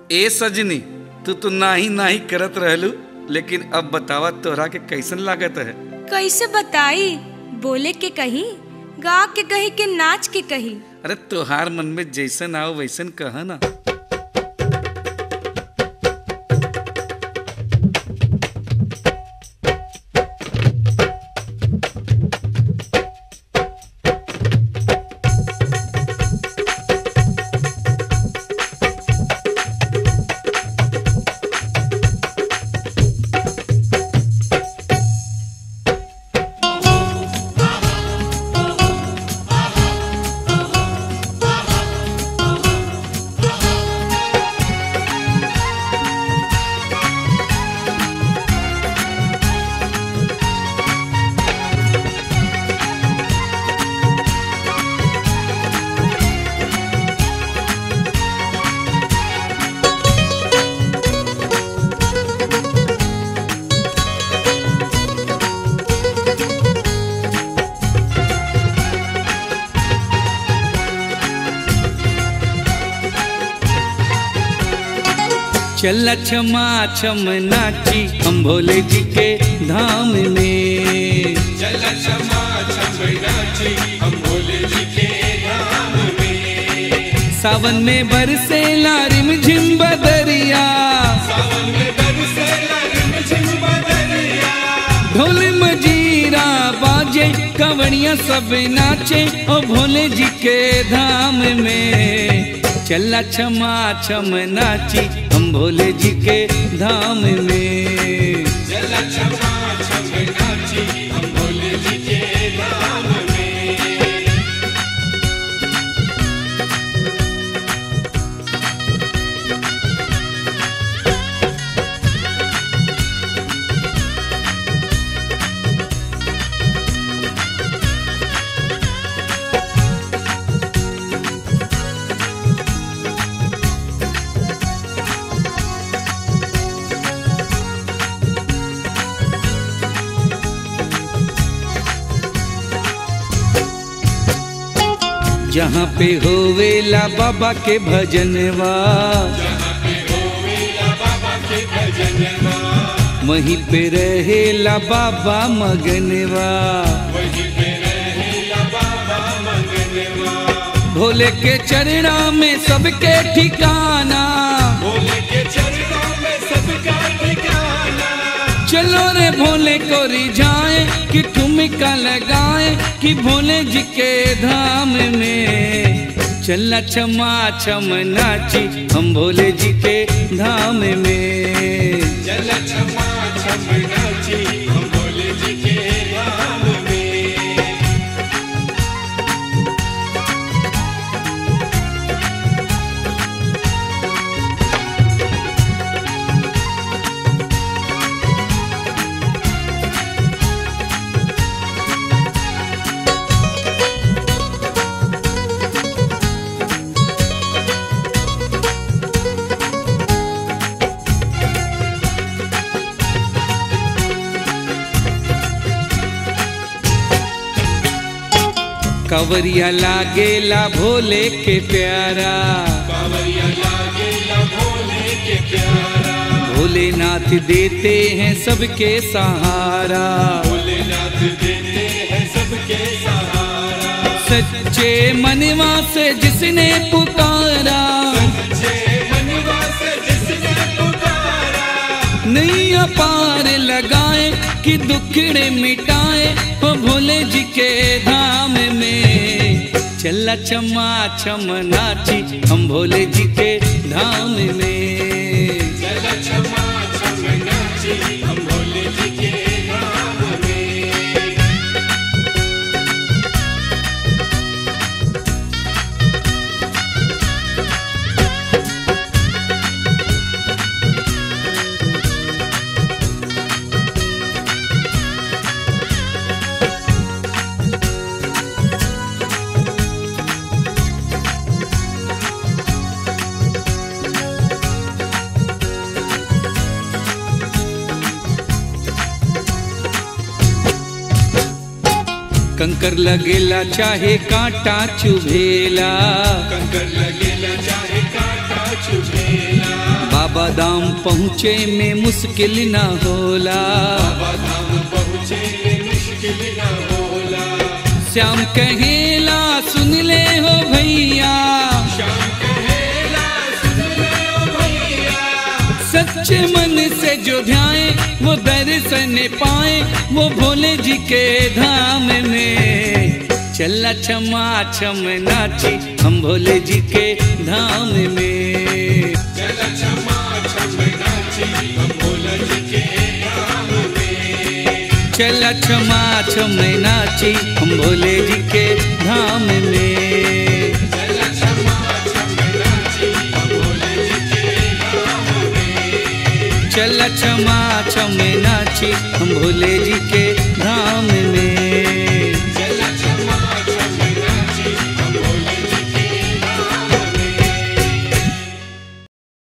ए सजनी, तू नाही नाही करत रहलू, लेकिन अब बतावा तोहरा के कैसन लागत है? कैसे बताई? बोले के कही, गा के कही के नाच के कही। अरे तोहार मन में जैसन आओ वैसन कहा ना। चल छमा छम नाची हम भोले जी के धाम में। चल छमा छम नाची हम भोले जी के धाम में। सावन में बरसे लारिम झिम बदरिया, सावन में बरसे लारिम झिम बदरिया। ढोल मजीरा बाजे कवड़िया सब नाचे ओ भोले जी के धाम में। चल छमा छम नाची हम भोले जी के धाम में। चल छमा छम नाची हम भोले जी के धाम में। जहाँ पे होवेला बाबा के भजनवा, जहाँ पे होवेला बाबा के भजनवा। वहीं पे रहेला बाबा मगनवा, वहीं पे रहेला बाबा मगनवा। भोले के चरणा में सबके ठिकाना, भोले के चरणों में सबका ठिकाना। चलो रे भोले को रिझाए कि ठुमका लगाए कि भोले जी के धाम में। चल छमा छम नाची हम भोले जी के धाम में। चल छमा छम नाची हम भोले जी के धाम में। कवरिया लागेला भोले के प्यारा, कांवरिया लागेला भोले के प्यारा। भोलेनाथ देते हैं सबके सहारा। भोलेनाथ देते हैं सबके सहारा। सच्चे मनवा से जिसने पुकारा, सच्चे मनवा से जिसने पुकारा। नैया पार लगाए कि दुखड़े मिटाए ओ भोले जी के धाम में। चल छमा छम नाची हम भोले जी के धाम में। चल छमा छम नाची हम भोले जी के धाम में। कंकर लगेला चाहे कांटा चुभेला, कंकर लगेला चाहे कांटा चुभेला। बाबा धाम पहुँचे में मुश्किल ना होला, बाबा धाम पहुँचे में मुश्किल न होला। श्याम कहेला सुन ले हो भैया, श्याम कहेला सुन ले ओ भैया, सच्चे मन से जो ध्याए वो दर्शन पाए, वो भोले जी के धाम में। चला छमा छम नाची हम भोले जी के धाम में। चला छमा छम नाची हम भोले जी के धाम में। चला छमा छम नाची हम भोले जी के धाम में। चला छमा छम नाची हम भोले जी के धाम में। चला छमा छम नाची हम भोले जी के धाम में।